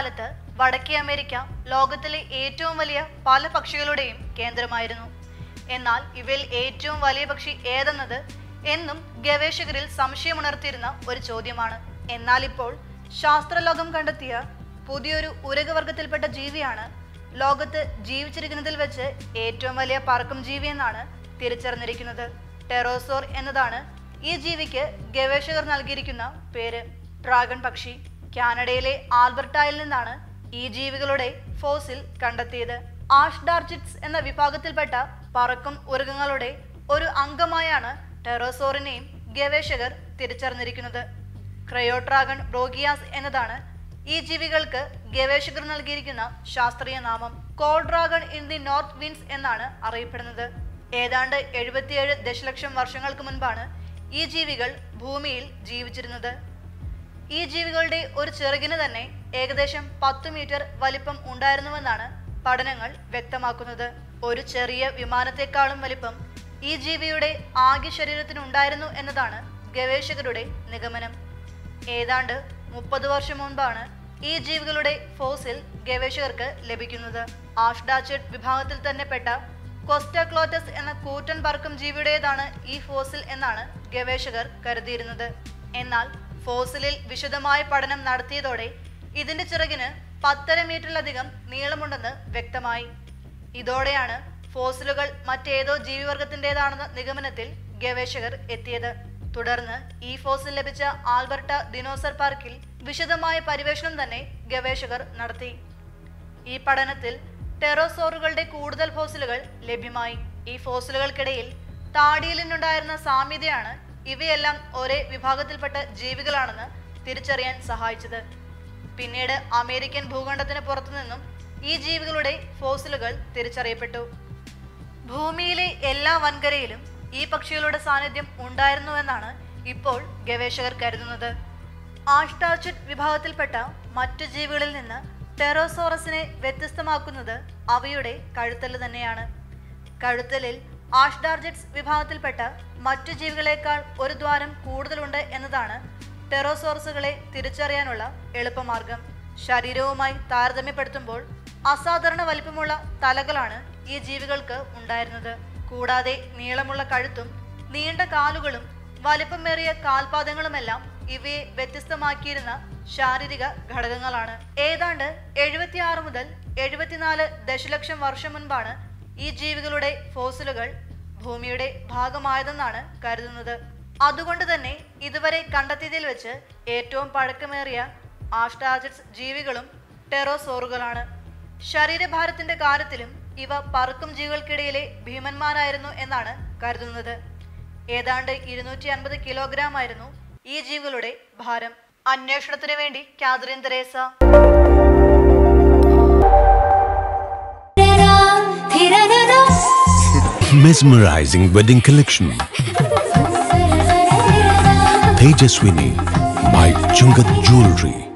കാലത്ത് വടക്കേ അമേരിക്ക ലോകത്തിലെ ഏറ്റവും വലിയ പല പക്ഷികളുടെയും കേന്ദ്രമായിരുന്നു. എന്നാൽ ഇവയിൽ ഏറ്റവും വലിയ പക്ഷി ഏതെന്നത് എന്നും ഗവേഷകരിൽ സംശയമുണർത്തിയിരുന്ന ഒരു ചോദ്യമാണ്. എന്നാൽ ഇപ്പോൾ ശാസ്ത്രലോകം കണ്ടെത്തിയ പുതിയൊരു ഉരകവർഗത്തിൽപ്പെട്ട ജീവിയാണ് ലോകത്ത് ജീവിച്ചിരിക്കുന്നതിൽ വെച്ച് ഏറ്റവും വലിയ പറക്കും ജീവി എന്നാണ് തിരിച്ചറിഞ്ഞിരിക്കുന്നത്. ടെറോസോർ എന്നതാണ് ഈ ജീവിക്ക് ഗവേഷകർ നൽകിയിരിക്കുന്ന പേര്. ഡ്രാഗൺ പക്ഷി. കാനഡയിലെ ആൽബർട്ടായിൽ നിന്നാണ് ഈ ജീവികളുടെ ഫോസിൽ കണ്ടെത്തിയത്. ആഷ്ഡാർജിറ്റ്സ് എന്ന വിഭാഗത്തിൽപ്പെട്ട പറക്കും ഉരകങ്ങളുടെ ഒരു അംഗമായാണ് ടെറോസോറിനെയും ഗവേഷകർ തിരിച്ചറിഞ്ഞിരിക്കുന്നത്. ക്രയോട്രാഗൺ ബ്രോഗിയാസ് എന്നതാണ് ഈ ജീവികൾക്ക് ഗവേഷകർ നൽകിയിരിക്കുന്ന ശാസ്ത്രീയ നാമം. Cold dragon in the north winds എന്നാണ് അറിയപ്പെടുന്നത്. ഏതാണ്ട് 77 ദശലക്ഷം വർഷങ്ങൾക്ക് മുൻപാണ് ഈ ജീവികൾ ഭൂമിയിൽ ജീവിച്ചിരുന്നത്. ഈ ജീവികളുടെ ഒരു ചിറകിന് തന്നെ ഏകദേശം 10 മീറ്റർ വലിപ്പം ഉണ്ടായിരുന്നുവെന്നാണ് പഠനങ്ങൾ വ്യക്തമാക്കുന്നത്. ഒരു ചെറിയ വിമാനത്തെക്കാളും വലിപ്പം ഈ ജീവിയുടെ ആകെ ശരീരത്തിനുണ്ടായിരുന്നു എന്നതാണ് ഗവേഷകരുടെ നിഗമനം. ഏതാണ്ട് 30 വർഷം മുൻപാണ് ഈ ജീവികളുടെ ഫോസിൽ ഗവേഷകർക്ക് ലഭിക്കുന്നത്. ആഷ്ഡാർജിറ്റ് വിഭാഗത്തിൽ തന്നെ പെട്ട കൊസ്റ്റക്ലോറ്റസ് എന്ന കൂറ്റൻ പറക്കും ജീവിയുടേതാണ് ഈ ഫോസിൽ എന്നാണ് ഗവേഷകർ കരുതിയിരുന്നത്. എന്നാൽ ഫോസിലിൽ വിശദമായ പഠനം നടത്തിയതോടെ ഇതിന്റെ ചിറകിന് 10.5 മീറ്ററിലധികം നീളമുണ്ടെന്ന് വ്യക്തമായി. ഇതോടെയാണ് ഫോസിലുകൾ മറ്റേതോ ജീവിവർഗത്തിൻ്റെതാണെന്ന നിഗമനത്തിൽ ഗവേഷകർ എത്തിയത്. തുടർന്ന് ഈ ഫോസിൽ ലഭിച്ച ആൽബർട്ട ദിനോസർ പാർക്കിൽ വിശദമായ പര്യവേഷണം തന്നെ ഗവേഷകർ നടത്തി. ഈ പഠനത്തിൽ ടെറോസോറുകളുടെ കൂടുതൽ ഫോസിലുകൾ ലഭ്യമായി. ഈ ഫോസിലുകൾക്കിടയിൽ താടിയിലിനുണ്ടായിരുന്ന സാമ്യതയാണ് ഇവയെല്ലാം ഒരേ വിഭാഗത്തിൽപ്പെട്ട ജീവികളാണെന്ന് തിരിച്ചറിയാൻ സഹായിച്ചത്. പിന്നീട് അമേരിക്കൻ ഭൂഖണ്ഡത്തിന് പുറത്തുനിന്നും ഈ ജീവികളുടെ ഫോസിലുകൾ തിരിച്ചറിയപ്പെട്ടു. ഭൂമിയിലെ എല്ലാ വൻകരയിലും ഈ പക്ഷികളുടെ സാന്നിധ്യം ഉണ്ടായിരുന്നുവെന്നാണ് ഇപ്പോൾ ഗവേഷകർ കരുതുന്നത്. ആഷ്ഡാർജിറ്റ് വിഭാഗത്തിൽപ്പെട്ട മറ്റു ജീവികളിൽ നിന്ന് ടെറോസോറസിനെ വ്യത്യസ്തമാക്കുന്നത് അവയുടെ കഴുത്തല് തന്നെയാണ്. കഴുത്തലിൽ ആഷ്ഡാർജിറ്റ്സ് വിഭാഗത്തിൽപ്പെട്ട മറ്റു ജീവികളെക്കാൾ ഒരു ദ്വാരം കൂടുതലുണ്ട് എന്നതാണ് ടെറോസോറസുകളെ തിരിച്ചറിയാനുള്ള എളുപ്പമാർഗം. ശരീരവുമായി താരതമ്യപ്പെടുത്തുമ്പോൾ അസാധാരണ വലിപ്പമുള്ള തലകളാണ് ഈ ജീവികൾക്ക് ഉണ്ടായിരുന്നത്. കൂടാതെ നീളമുള്ള കഴുത്തും നീണ്ട കാലുകളും വലിപ്പമേറിയ കാൽപാദങ്ങളുമെല്ലാം ഇവയെ വ്യത്യസ്തമാക്കിയിരുന്ന ശാരീരിക ഘടകങ്ങളാണ്. ഏതാണ്ട് 76 മുതൽ 74 ദശലക്ഷം വർഷം മുൻപാണ് ഈ ജീവികളുടെ ഫോസിലുകൾ ഭൂമിയുടെ ഭാഗമായതെന്നാണ് കരുതുന്നത്. അതുകൊണ്ട് തന്നെ ഇതുവരെ കണ്ടെത്തിയതിൽ വെച്ച് ഏറ്റവും പഴക്കമേറിയ ആഷ്ഡാർജിറ്റ്സ് ജീവികളും ടെറോസോറുകളാണ്. ശരീരഭാരത്തിന്റെ കാര്യത്തിലും ഇവ പറക്കും ജീവികൾക്കിടയിലെ ഭീമന്മാരായിരുന്നു എന്നാണ് കരുതുന്നത്. ഏതാണ്ട് 250 കിലോഗ്രാം ആയിരുന്നു ഈ ജീവികളുടെ ഭാരം. അന്വേഷണത്തിനു വേണ്ടി Catherine Tresa. Mesmerizing wedding collection. Tejaswini by Chungat Jewelry.